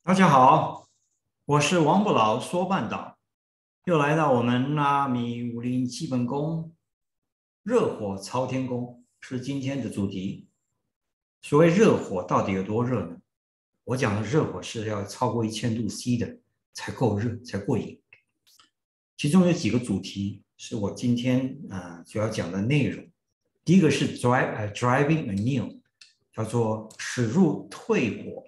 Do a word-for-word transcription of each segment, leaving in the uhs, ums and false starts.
大家好，我是王不老说半岛，又来到我们拉米武林基本功，热火朝天功是今天的主题。所谓热火到底有多热呢？我讲的热火是要超过一千度 C 的才够热，才过瘾。其中有几个主题是我今天啊、呃、主要讲的内容。第一个是 drive 呃 driving anneal， 叫做驶入退火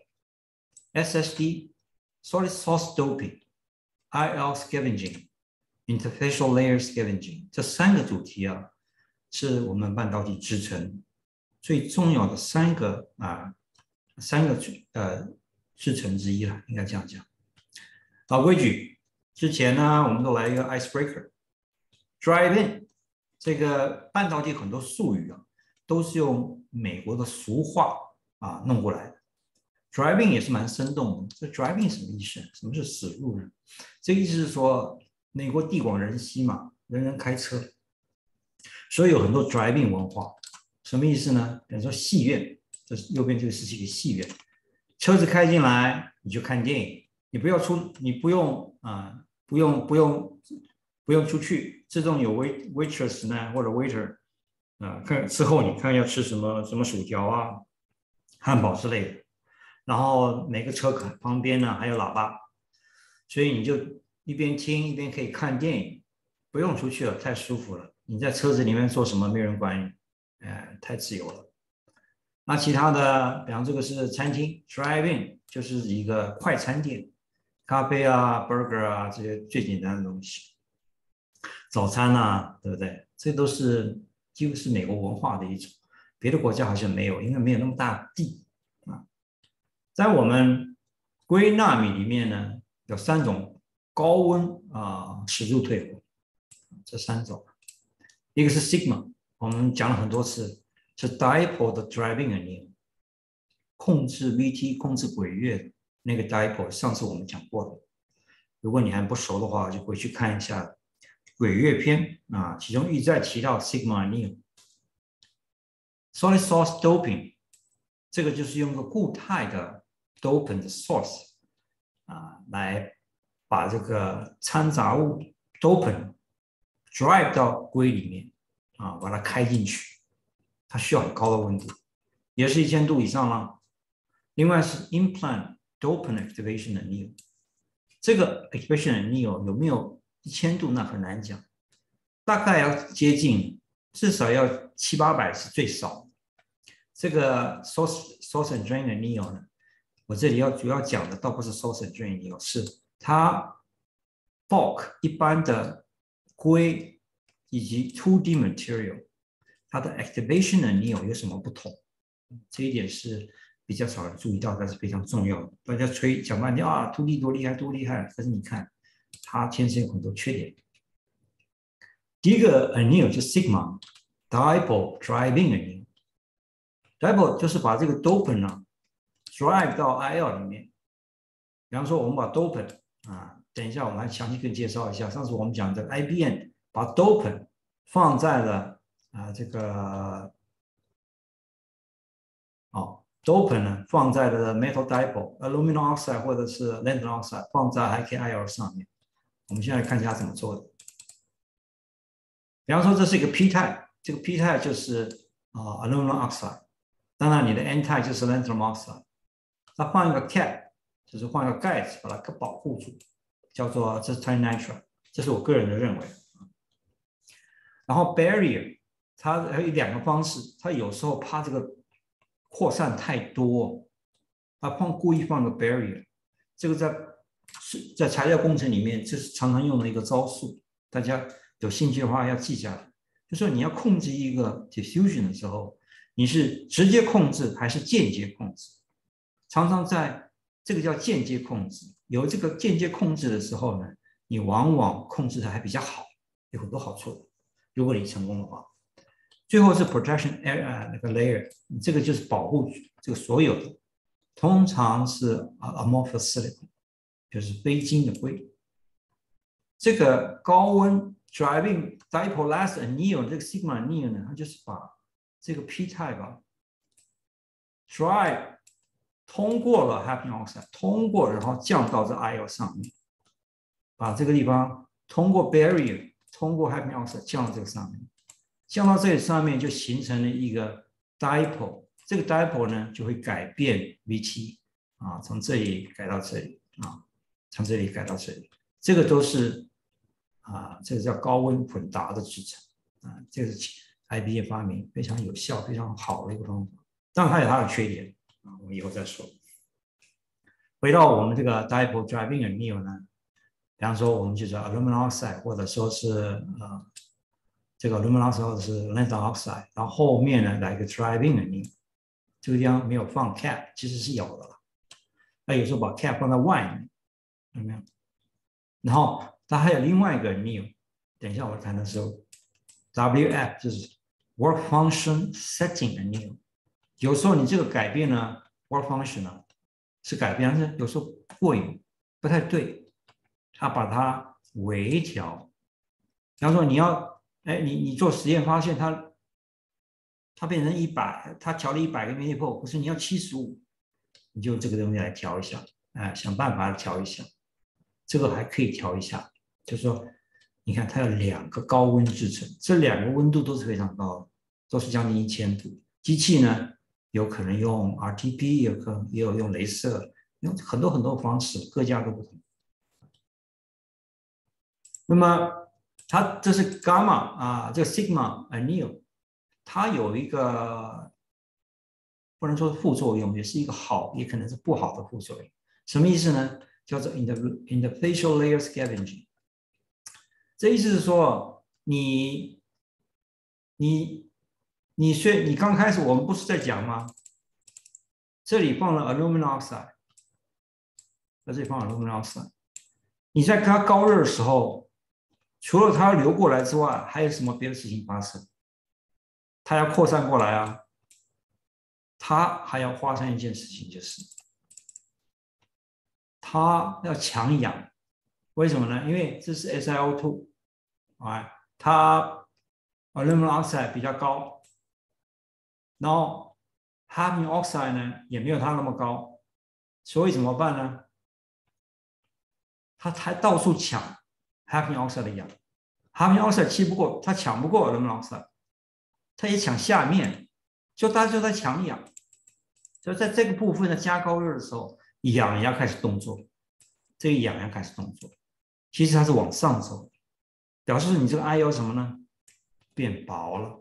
S S D。Solid source doping, I L scavenging, interfacial layer scavenging 这三个主题啊，是我们半导体制程最重要的三个啊三个呃制程之一了，应该这样讲。老规矩，之前呢我们都来一个 icebreaker，drive in 这个半导体很多术语啊，都是用美国的俗话啊弄过来的。driving 也是蛮生动的，这 driving 什么意思？什么是驶入呢？这个意思是说，美国地广人稀嘛，人人开车，所以有很多 driving 文化。什么意思呢？比如说戏院，这是右边这个是一个戏院，车子开进来你就看电影，你不要出，你不用啊、呃，不用不用不用出去，自动有 wait waitress 呢或者 waiter 啊、呃，看伺候你，看要吃什么什么薯条啊、汉堡之类的。然后每个车旁边呢还有喇叭，所以你就一边听一边可以看电影，不用出去了，太舒服了。你在车子里面做什么没人管你，哎，太自由了。那其他的，比方这个是餐厅 ，drive in 就是一个快餐店，咖啡啊、burger 啊这些最简单的东西，早餐啊，对不对？这都是几乎是美国文化的一种，别的国家好像没有，因为没有那么大地。在我们硅纳米里面呢，有三种高温啊驶入退火，这三种，一个是 sigma， 我们讲了很多次，是 dipole 的 driving anneal， 控制 V T 控制轨月那个 dipole， 上次我们讲过的，如果你还不熟的话，就回去看一下轨月篇啊，其中一再提到 sigma anneal。solid source doping， 这个就是用个固态的dopant 的 source 啊，来把这个掺杂物 dopant drive 到硅里面啊，把它开进去，它需要很高的温度，也是一千度以上了。另外是 implant dopant activation anneal， 这个 activation anneal 有没有一千度那很难讲，大概要接近，至少要七八百是最少。这个 source source and drain anneal 呢？我这里要主要讲的倒不是 source and drain anneal， 是它 bulk 一般的硅以及 two D material 它的 activation anneal 有什么不同？这一点是比较少人注意到，但是非常重要的。大家吹讲半天啊 two D 多厉害多厉害，但是你看它天生有很多缺点。第一个 anneal 是 sigma dipole driving anneal，dipole 就是把这个 dopant 呢drive 到 I L 里面，比方说我们把 dopant 啊，等一下我们还详细跟介绍一下。上次我们讲的 I B N 把 dopant 放在了啊这个哦 dopant 呢放在了 metal dipole aluminum oxide 或者是 lanthanum oxide 放在 I K I L 上面。我们现在看一下怎么做的。比方说这是一个 P type， 这个 P type 就是啊 aluminum oxide， 当然你的 N type 就是 lanthanum oxide。它放一个 cap， 就是放一个盖子把它保护住，叫做这是 titanium nitride， 这是我个人的认为。然后 barrier 它还有两个方式，它有时候怕这个扩散太多，它放故意放个 barrier， 这个在在材料工程里面这是常常用的一个招数，大家有兴趣的话要记下来。就说你要控制一个 diffusion 的时候，你是直接控制还是间接控制？常常在这个叫间接控制，有这个间接控制的时候呢，你往往控制的还比较好，有很多好处的。如果你成功的话，最后是 protection area 那个 layer， 这个就是保护这个所有的，通常是 amorphous silicon， 就是非晶的硅。这个高温 driving dipole anneal 这个 sigma anneal 呢，它就是把这个 p type 啊 drive 通过了 hafnium oxide， 通过然后降到这 I L 上面，把这个地方通过 barrier， 通过 hafnium oxide 降到这个上面，降到这里上面就形成了一个 dipole， 这个 dipole 呢就会改变 V T 啊，从这里改到这里啊，从这里改到这里，这个都是啊，这个叫高温混搭的制成啊，这个是 I B M 发明非常有效、非常好的一个方法，当然它有它的缺点。啊，我们以后再说。回到我们这个 dipole driving anneal 呢，比方说我们就是 aluminum oxide， 或者说是呃这个 aluminum oxide 或者是 lanthanum oxide， 然后后面呢来一个 driving anneal， 这个地方没有放 cap， 其实是有的了。那有时候把 cap 放在外面，有没有？然后它还有另外一个 anneal， 等一下我谈的时候 ，W F 就是 work function setting anneal。有时候你这个改变呢 ，work function 呢是改变，但是有时候过于不太对，它把它微调。比方说你要，哎，你你做实验发现它它变成一百，它调了一百个 millipole， 可是你要七十五，你就这个东西来调一下，哎，想办法调一下，这个还可以调一下，就是说，你看它有两个高温制成，这两个温度都是非常高的，都是将近一千度，机器呢？有可能用 R T P， 有可能也有用雷射，用很多很多方式，各家都不同。那么它这是 gamma 啊，这个 sigma anneal， 它有一个不能说是副作用，也是一个好，也可能是不好的副作用。什么意思呢？叫做 interfacial layer scavenging。这意思是说，你你。你虽你刚开始我们不是在讲吗？这里放了 aluminum oxide， 在这里放 aluminum oxide。你在它高热的时候，除了它流过来之外，还有什么别的事情发生？它要扩散过来啊，它还要发生一件事情，就是它要强氧。为什么呢？因为这是 S i O 二， 啊，它 aluminum oxide 比较高。然后 hafnium oxide 呢也没有它那么高，所以怎么办呢？它还到处抢 hafnium oxide 的氧 ，hafnium oxide 气不过，它抢不过 aluminum oxide， 它也抢下面，就大家就在抢氧，所以在这个部分的加高热的时候，氧要开始动作，这个氧要开始动作，其实它是往上走，表示你这个 I 有什么呢？变薄了。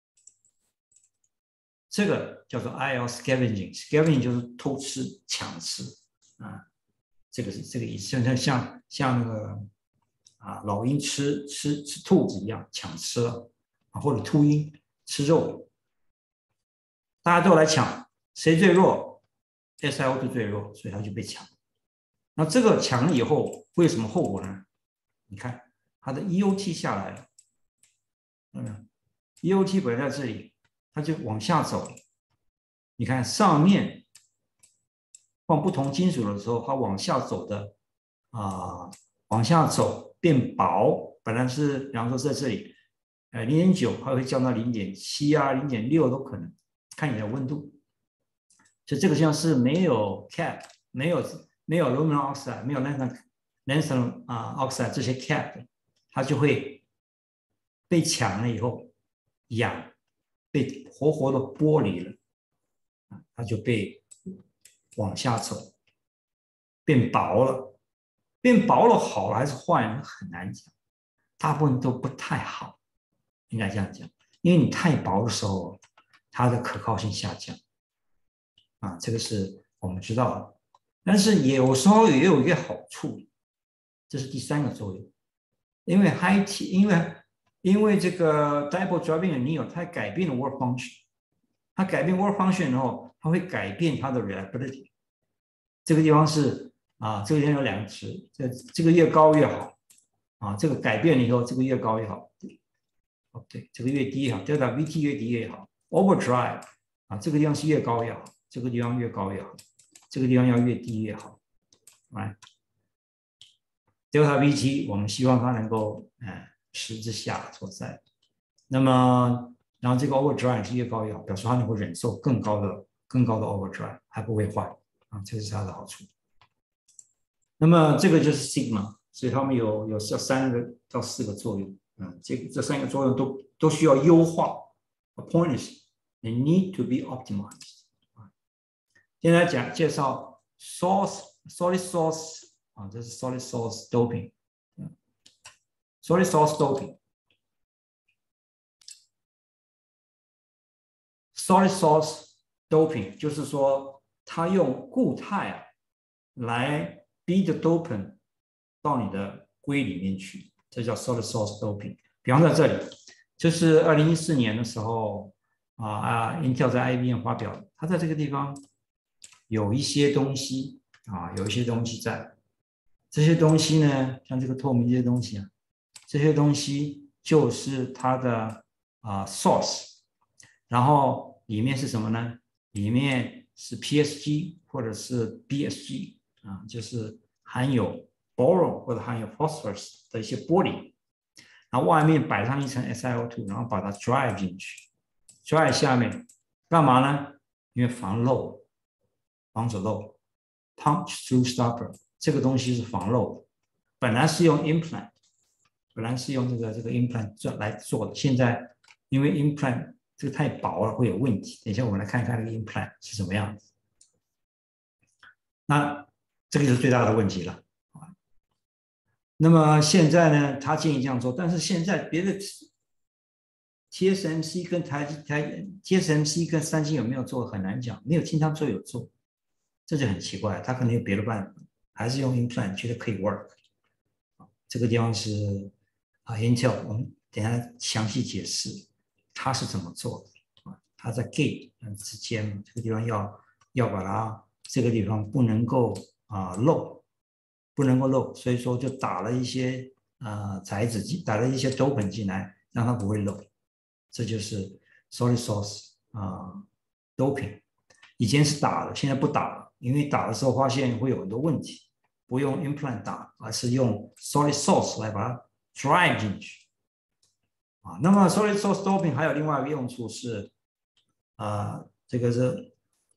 这个叫做 I L scavenging，scavenging 就是偷吃、抢吃啊，这个是这个意思，像像像那个啊老鹰吃吃吃兔子一样抢吃了啊，或者秃鹰吃肉，大家都来抢，谁最弱 ？S I O 二最弱，所以它就被抢。那这个抢了以后会有什么后果呢？你看它的 E O T 下来了，嗯 ，E O T 本来在这里。它就往下走，你看上面放不同金属的时候，它往下走的啊、呃，往下走变薄，本来是比方说在这里，呃零点九，它会降到零点七啊、零点六都可能，看你的温度。所以这个像是没有 cap， 没有没有 aluminum oxide， 没有 lanthanum 啊 oxide 这些 cap， 它就会被抢了以后氧。被活活的剥离了，它就被往下走，变薄了。变薄了好了还是坏了很难讲，大部分都不太好，应该这样讲。因为你太薄的时候，它的可靠性下降，啊，这个是我们知道的。但是有时候也有一个好处，这是第三个作用，因为 high T， 因为因为这个 dipole driving anneal 它改变了 work function， 它改变 work function 后，它会改变它的 reliability。这个地方是啊，这个地方有两个值，这这个越高越好啊，这个改变了以后，这个越高越好。哦，对，这个越低好 ，delta V T 越低越好。overdrive 啊，这个地方是越高越好，这个地方越高越好，这个地方要越低越好。来 ，delta V T 我们希望它能够嗯。十之下所在，那么然后这个 overdrive 是越高越好，表示它能够忍受更高的、更高的 overdrive， 还不会坏。 啊，这是它的好处。那么这个就是 sigma， 所以它们有有三个到四个作用。嗯，这这三个作用都都需要优化。A point is they need to be optimized。现在讲介绍 source solid source 啊，这是 solid source doping。solid source doping。solid source doping 就是说，它用固态啊来逼着 dopant 到你的硅里面去，这叫 solid source doping。比方在这里，这是二零一四年的时候啊啊 ，Intel 在 I B M 发表的，它在这个地方有一些东西啊，有一些东西在，这些东西呢，像这个透明这些东西啊，这些东西就是它的啊 source， 然后里面是什么呢？里面是 P S G 或者是 B S G 啊，就是含有 boron 或者含有 phosphorus 的一些玻璃，然后外面摆上一层 S i O 二， 然后把它 drive 进去 ，drive 下面干嘛呢？因为防漏，防止漏 ，punch through stopper 这个东西是防漏的，本来是用 implant， 本来是用这个这个 implant 做来做的，现在因为 implant 这个太薄了会有问题。等一下我们来看看这个 implant 是什么样子。那这个就是最大的问题了。那么现在呢，他建议这样做，但是现在别的 T S M C 跟台台 T S M C 跟三星有没有做很难讲，没有听他们说有做，这就很奇怪，他可能有别的办法，还是用 implant 觉得可以 work。这个地方是啊 Intel， 我们等一下详细解释他是怎么做的啊，他在 gate 之间这个地方要要把它这个地方不能够啊漏。不能够漏，所以说就打了一些呃材质进，打了一些 dopant 进来，让它不会漏。这就是 solid source 啊、呃、doping。以前是打的，现在不打了，因为打的时候发现会有很多问题，不用 implant 打，而是用 solid source 来把它 drive 进去。啊，那么 solid source doping 还有另外一个用处是，啊、呃，这个是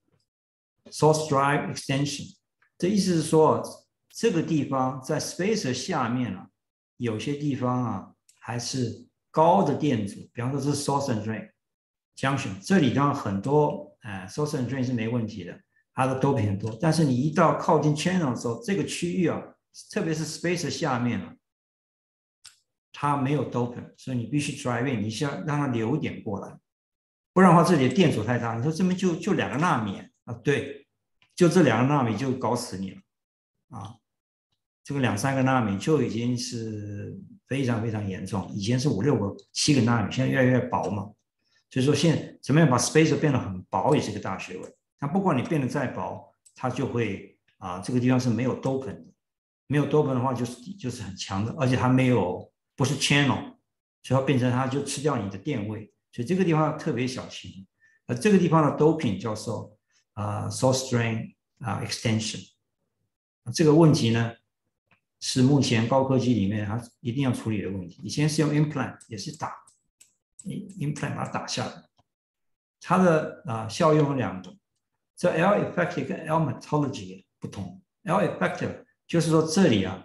source drive extension， 这意思是说。这个地方在 spacer 下面啊，有些地方啊还是高的电阻，比方说这是 source and drain junction， 这里当然很多，呃 source and drain 是没问题的，它的 doping 很多，但是你一到靠近 channel 的时候，这个区域啊，特别是 spacer 下面啊，它没有 doping， 所以你必须 drive in， 你需要让它流一点过来，不然的话这里的电阻太大，你说这边就就两个纳米啊，对，就这两个纳米就搞死你了啊。这个两三个纳米就已经是非常非常严重，以前是五六个、七个纳米，现在越来越薄嘛。所以说，现在怎么样把 spacer 变得很薄也是个大学问。那不管你变得再薄，它就会啊，这个地方是没有 dopant 的，没有 dopant 的话就是就是很强的，而且它没有不是 channel， 所以它变成它就吃掉你的电位，所以这个地方特别小心。而这个地方的 doping 叫做啊 source drain 啊 extension， 这个问题呢？是目前高科技里面它一定要处理的问题。以前是用 implant， 也是打 implant 把它打下来，它的啊效用有两种。这 L effective 跟 L methodology 不同。L effective 就是说这里啊，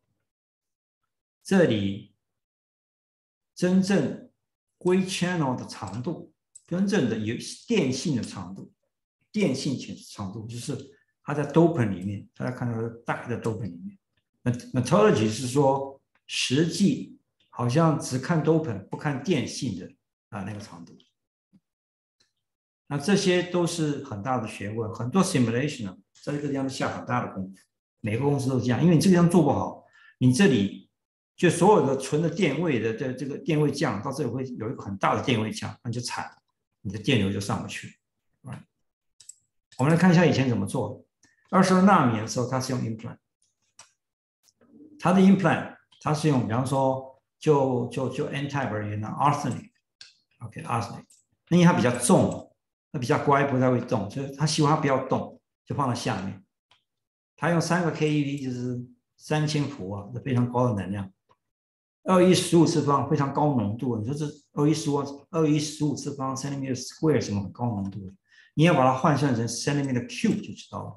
这里真正硅 channel 的长度，真正的有电性的长度，电性长度就是它在 dopant 里面，大家看到大概的 dopant 里面。methodology 是说实际好像只看 dopant 不看电性的啊那个长度，那这些都是很大的学问，很多 simulation 呢在这个地方下很大的功夫，每个公司都这样，因为你这个地方做不好，你这里就所有的纯的电位的这这个电位降到这里会有一个很大的电位降，那就惨了，你的电流就上不去。我们来看一下以前怎么做的，二十二纳米的时候它是用 implant。它的 implant 它是用，比方说就就就 N type 而言呢 ，arsenic，OK arsenic， 因为它比较重，它比较乖，不太会动，所以他希望它不要动，就放在下面。他用三个 keV 就是三千伏啊，这非常高的能量。二一十五次方非常高浓度，你说这二一十五二一十五次方 centimeter square 什么很高浓度？你要把它换算成 centimeter cube 就知道了。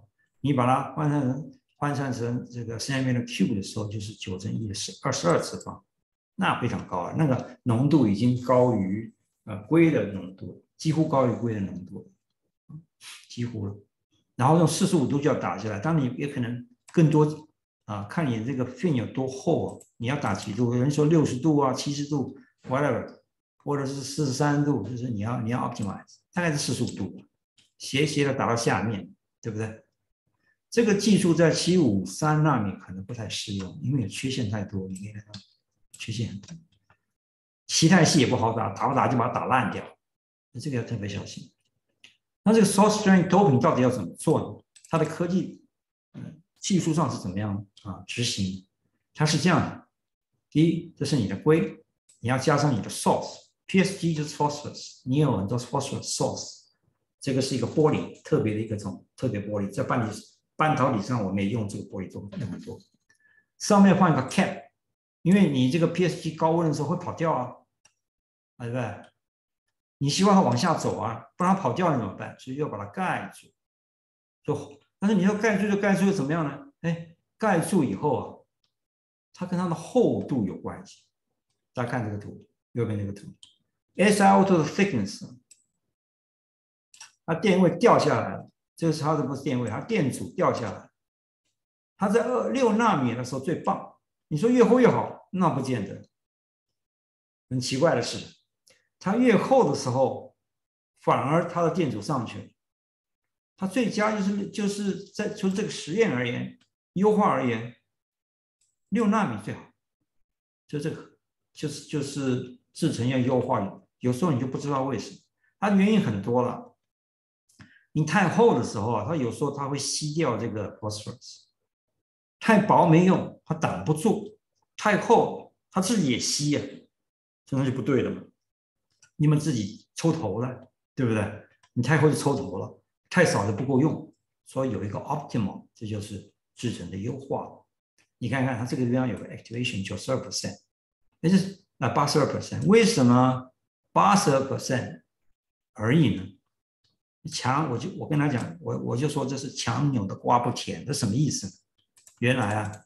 你把它换算成换算成这个 centimeter cube 的时候，就是九乘一的是二十二次方，那非常高啊，那个浓度已经高于呃硅的浓度，几乎高于硅的浓度，几乎了。然后用四十五度就要打下来，当然你也可能更多啊，看你这个 fin 有多厚啊，你要打几度？有人说六十度啊、七十度 ，whatever， 或者是四十三度，就是你要你要 optimize， 大概是四十五度，斜斜的打到下面，对不对？这个技术在七五三纳米可能不太适用，因为有缺陷太多，你可以看到缺陷很多。期态系也不好打，打不打就把它打烂掉，这个要特别小心。那这个 source strength doping 到底要怎么做呢？它的科技、嗯、技术上是怎么样啊执行？它是这样的：第一，这是你的硅，你要加上你的 source，P S G 就是 phosphorus， 你有很多 phosphorus source， 这个是一个玻璃，特别的一个种特别玻璃，在半体半导体上我们也用这个玻璃做用很多。上面放一个 cap， 因为你这个 P S G 高温的时候会跑掉啊，对不对？你希望它往下走啊，不然它跑掉了怎么办？所以要把它盖住。就但是你要盖住就盖住又怎么样呢？哎，盖住以后啊，它跟它的厚度有关系。大家看这个图，右边这个图 ，S i O two 的 thickness， 它电位掉下来了，这个是它的不是电位，它电阻掉下来。它在二六纳米的时候最棒，你说越厚越好，那不见得。很奇怪的是，它越厚的时候，反而它的电阻上去了。它最佳就是就是在就这个实验而言，优化而言，六纳米最好。就这个就是就是制程要优化，有时候你就不知道为什么，它原因很多了。你太厚的时候啊，它有时候它会吸掉这个 phosphorus， 太薄没用，它挡不住；太厚，它自己也吸啊，这那就不对了嘛。你们自己抽头了，对不对？你太厚就抽头了，太少就不够用，所以有一个 optimal， 这就是制程的优化。你看看它这个地方有个 activation 九十二 percent， 那是那八十二 percent， 为什么八十二 percent 而已呢？强，我就我跟他讲，我我就说这是强扭的瓜不甜，这什么意思呢？原来啊，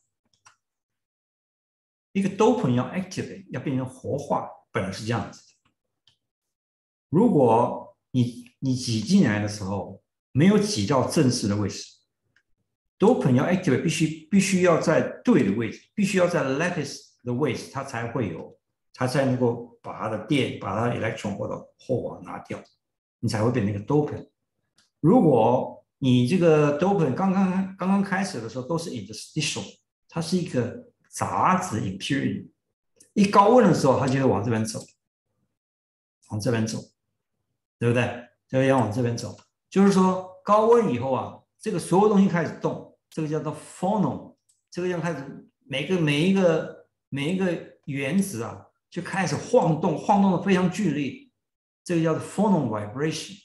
一个 dopant 要 activate 要变成活化，本来是这样子的。如果你你挤进来的时候没有挤到正式的位置 ，dopant 要 activate 必须必须要在对的位置，必须要在 lattice 的位置，它才会有，它才能够把它的电，把它的 electron 或者后网拿掉。你才会变成一个 dopant。如果你这个 dopant 刚刚刚刚开始的时候都是 interstitial， 它是一个杂质 impurity， 一高温的时候它就会往这边走，往这边走，对不对？就要往这边走。就是说高温以后啊，这个所有东西开始动，这个叫做 phonon， 这个要开始每个每一个每一个原子啊就开始晃动，晃动的非常剧烈。这个叫做 phonon vibration。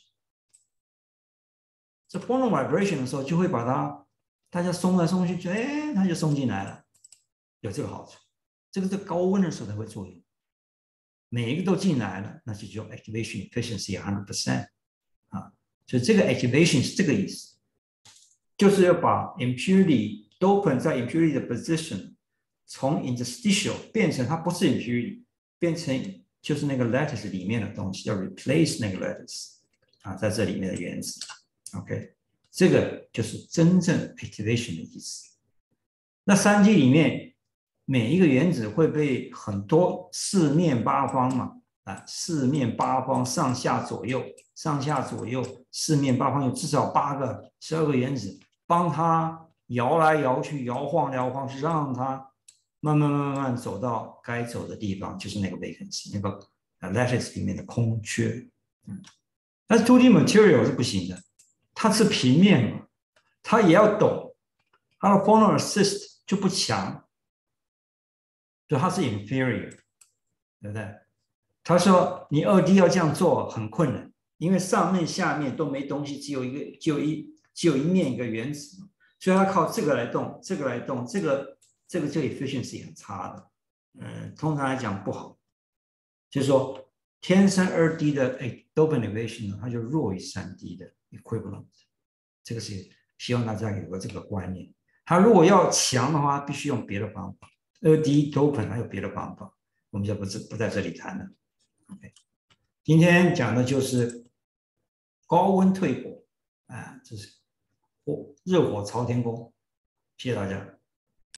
这 phonon vibration 的时候，就会把它大家松来松去，就哎，它就松进来了，有这个好处。这个在高温的时候才会作用，每一个都进来了，那就叫 activation efficiency 百分之百 啊。所以这个 activation 是这个意思，就是要把 impurity dopant 在 impurity 的 position 从 interstitial 变成它不是 impurity， 变成就是那个 lattice 里面的东西，要 replace 那个 lattice 啊，在这里面的原子。OK， 这个就是真正 activation 的意思。那 三 D 里面每一个原子会被很多四面八方嘛，啊，四面八方上下左右，上下左右，四面八方有至少八个、十二个原子帮它摇来摇去、摇晃摇晃，是让它慢慢慢慢走到该走的地方，就是那个 vacancy， 那个 lattice 里面的空缺。嗯，但是 two D material 是不行的，它是平面嘛，它也要懂，它的 phonon assist 就不强，对，它是 inferior， 对不对？他说你 二 D 要这样做很困难，因为上面下面都没东西，只有一个，只有一，只有一面一个原子，所以它靠这个来动，这个来动，这个这个这个 efficiency 很差的，嗯，通常来讲不好，就是说天生二 D 的 dopant innovation 呢，它就弱于三 D 的 equivalent， 这个是希望大家有个这个观念。它如果要强的话，必须用别的方法。二 D dopant 还有别的方法，我们就不不在这里谈了。OK， 今天讲的就是高温退火啊，这是火热火朝天弓。谢谢大家。